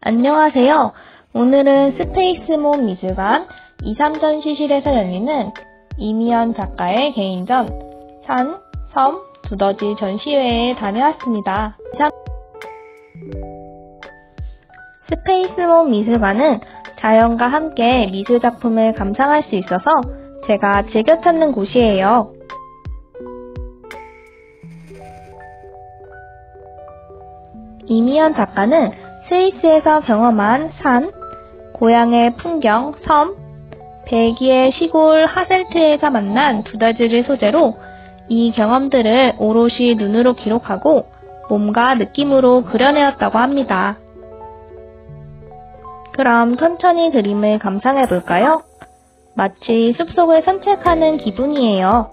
안녕하세요. 오늘은 스페이스몬 미술관 2.3전시실에서 열리는 이미연 작가의 개인전 산, 섬, 두더지 전시회에 다녀왔습니다. 스페이스몬 미술관은 자연과 함께 미술작품을 감상할 수 있어서 제가 즐겨 찾는 곳이에요. 이미연 작가는 스위스에서 경험한 산, 고향의 풍경, 섬, 벨기에 시골 하셀트에서 만난 두더지를 소재로 이 경험들을 오롯이 눈으로 기록하고 몸과 느낌으로 그려내었다고 합니다. 그럼 천천히 그림을 감상해볼까요? 마치 숲속을 산책하는 기분이에요.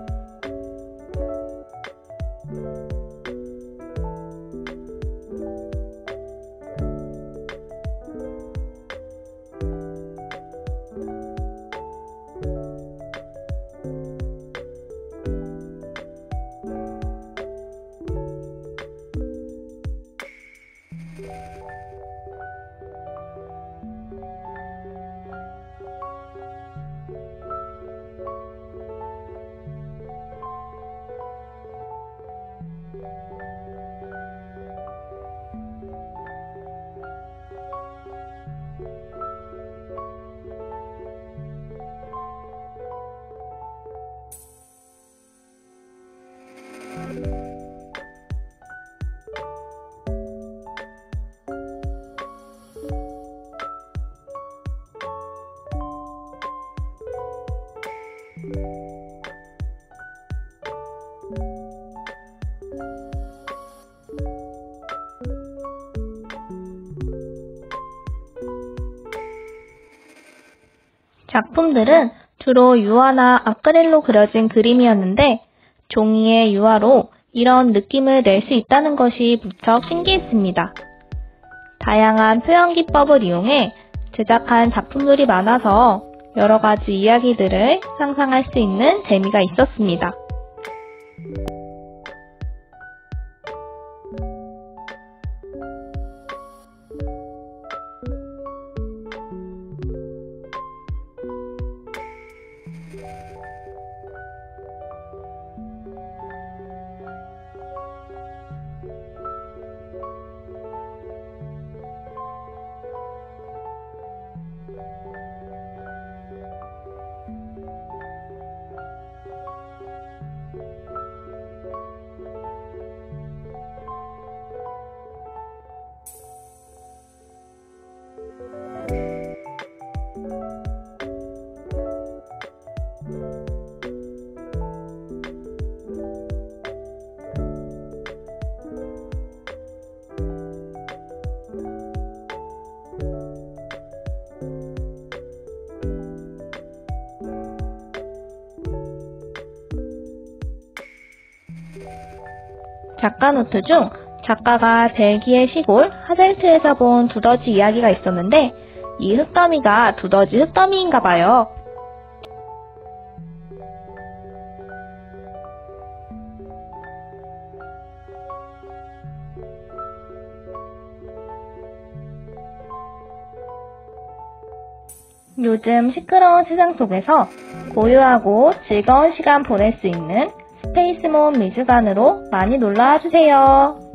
작품들은 주로 유화나 아크릴로 그려진 그림이었는데 종이의 유화로 이런 느낌을 낼 수 있다는 것이 무척 신기했습니다. 다양한 표현 기법을 이용해 제작한 작품들이 많아서 여러 가지 이야기들을 상상할 수 있는 재미가 있었습니다. 작가 노트 중 작가가 벨기에 시골 하셀트에서 본 두더지 이야기가 있었는데 이 흙더미가 두더지 흙더미인가 봐요. 요즘 시끄러운 세상 속에서 고요하고 즐거운 시간 보낼 수 있는 스페이스몬 미술관으로 많이 놀러와 주세요.